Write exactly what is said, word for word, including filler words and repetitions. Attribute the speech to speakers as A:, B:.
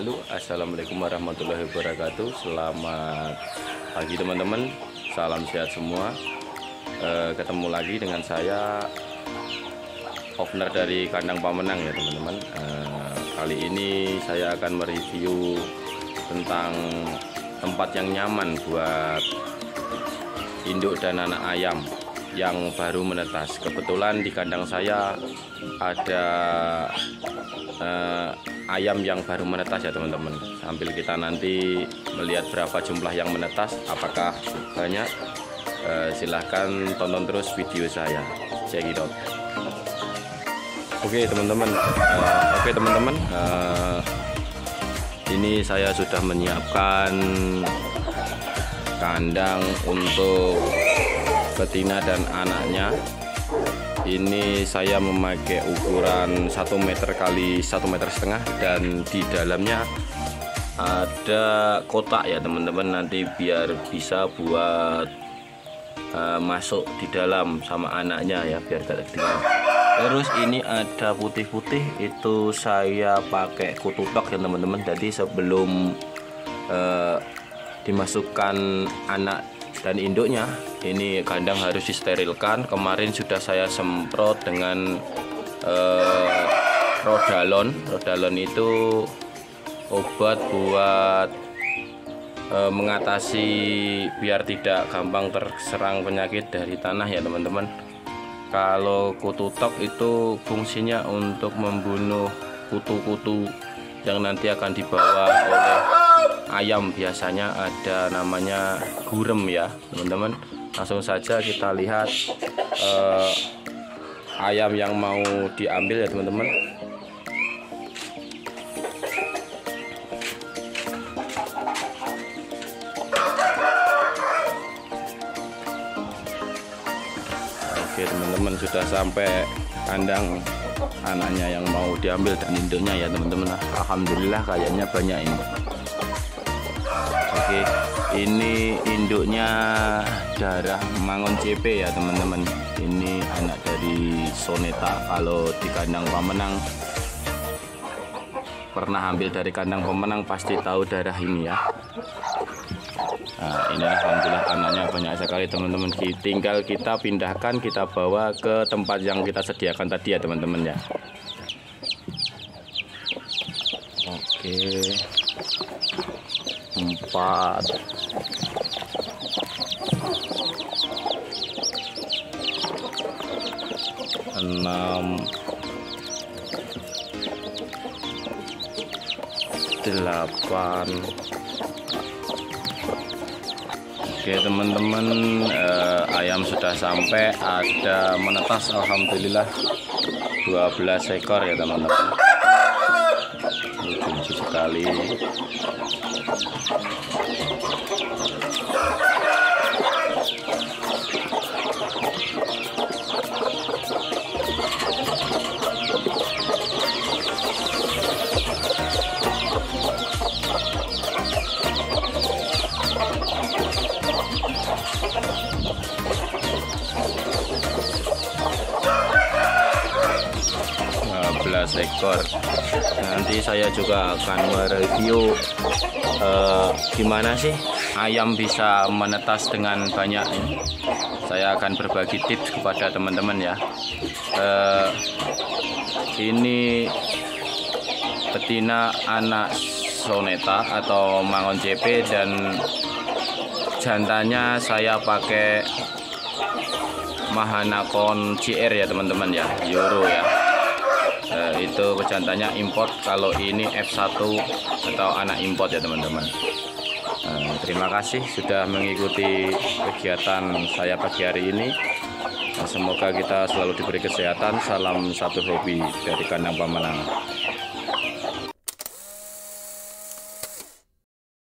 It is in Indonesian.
A: selalu. Assalamualaikum warahmatullahi wabarakatuh. Selamat pagi teman-teman, salam sehat semua. e, Ketemu lagi dengan saya, owner dari kandang Pamenang ya teman-teman. e, Kali ini saya akan mereview tentang tempat yang nyaman buat induk dan anak ayam yang baru menetas. Kebetulan di kandang saya ada eh, ayam yang baru menetas ya teman-teman. Sambil kita nanti melihat berapa jumlah yang menetas, apakah banyak, eh, silahkan tonton terus video saya. Check it out. Oke teman-teman, eh, oke teman-teman, eh, ini saya sudah menyiapkan kandang untuk betina dan anaknya. Ini saya memakai ukuran satu meter kali satu meter setengah, dan di dalamnya ada kotak ya teman-teman, nanti biar bisa buat uh, masuk di dalam sama anaknya ya, biar tidak ketinggalan. Terus ini ada putih-putih, itu saya pakai kutu tok ya teman-teman. Jadi sebelum uh, dimasukkan anak dan induknya, ini kandang harus disterilkan. Kemarin sudah saya semprot dengan eh, Rodalon. Rodalon itu obat buat eh, mengatasi biar tidak gampang terserang penyakit dari tanah ya teman-teman. Kalau kutu tok itu fungsinya untuk membunuh kutu-kutu yang nanti akan dibawa oleh ayam. Biasanya ada namanya gurem ya teman-teman. Langsung saja kita lihat eh, ayam yang mau diambil ya teman-teman. Oke teman-teman, sudah sampai kandang anaknya yang mau diambil dan induknya ya teman-teman. Alhamdulillah kayaknya banyak ini. Oke, ini induknya darah Mangon C P ya teman-teman. Ini anak dari Soneta. Kalau di kandang Pamenang, pernah ambil dari kandang Pamenang pasti tahu darah ini ya. Nah, ini alhamdulillah anaknya banyak sekali teman-teman. Tinggal kita pindahkan, kita bawa ke tempat yang kita sediakan tadi ya teman-teman ya. Oke, empat, enam, delapan. Oke teman-teman, eh, ayam sudah sampai, ada menetas alhamdulillah dua belas ekor ya teman-teman. Lucu sekali. dua belas ekor. Nanti saya juga akan mereview eh, gimana sih ayam bisa menetas dengan banyak ini. Saya akan berbagi tips kepada teman-teman ya. Eh, ini betina anak Soneta atau Mangon C P, dan jantannya saya pakai Mahanakon C R ya teman-teman ya, Euro ya. Eh, itu pejantannya import. Kalau ini F satu atau anak import ya teman-teman. Eh, terima kasih sudah mengikuti kegiatan saya pagi hari ini. Nah, semoga kita selalu diberi kesehatan. Salam satu hobi dari kandang Pamenang.